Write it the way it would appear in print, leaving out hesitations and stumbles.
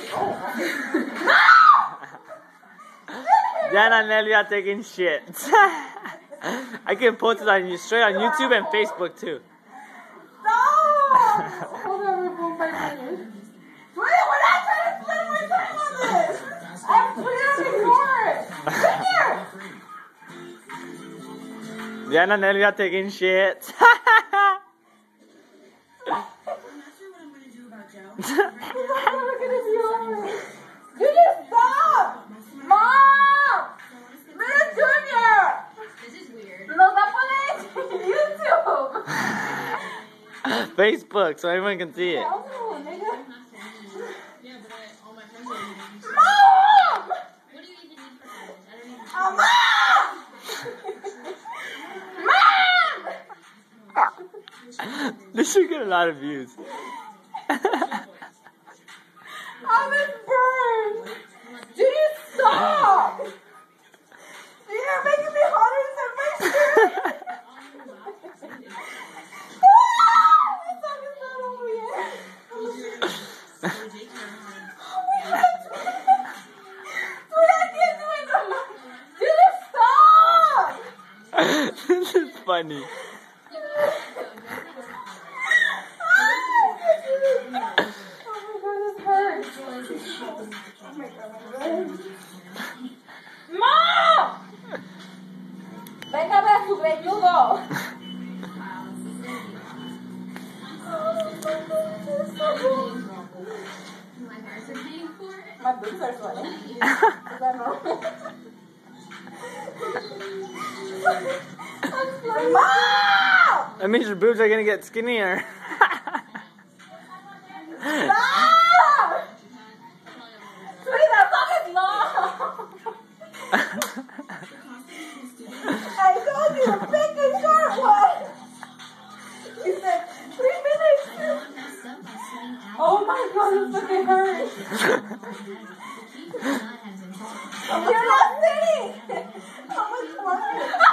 Diana and Nelly are taking shit. I can post it on straight on YouTube and Facebook too. Hold on, we're both fighting. We're not trying to spend more time on this. I'm putting it on record. Diana and Nelly are taking shit. You just stop! Mom! Mira Junior! This is weird. Nos va a poner en YouTube. Facebook, so everyone can see it. Yeah, but all my friends are using it. Mom! What do you even need for college? I don't even Mom! This should get a lot of views. I'm in burn! Did you stop? You're making me hotter than my shirt! This song is not over yet. Sweet, I can't do it no more. Did you stop? This is funny. ¡Mom! Venga a ver a su greñudo. My boobs are sweating. Is that normal? Mom! That means your boobs are gonna get skinnier. Stop! Sweetie, that song is long. I told you to pick a short one. You said 3 minutes. Oh my god, this fucking hurts. You're not sitting. How much more?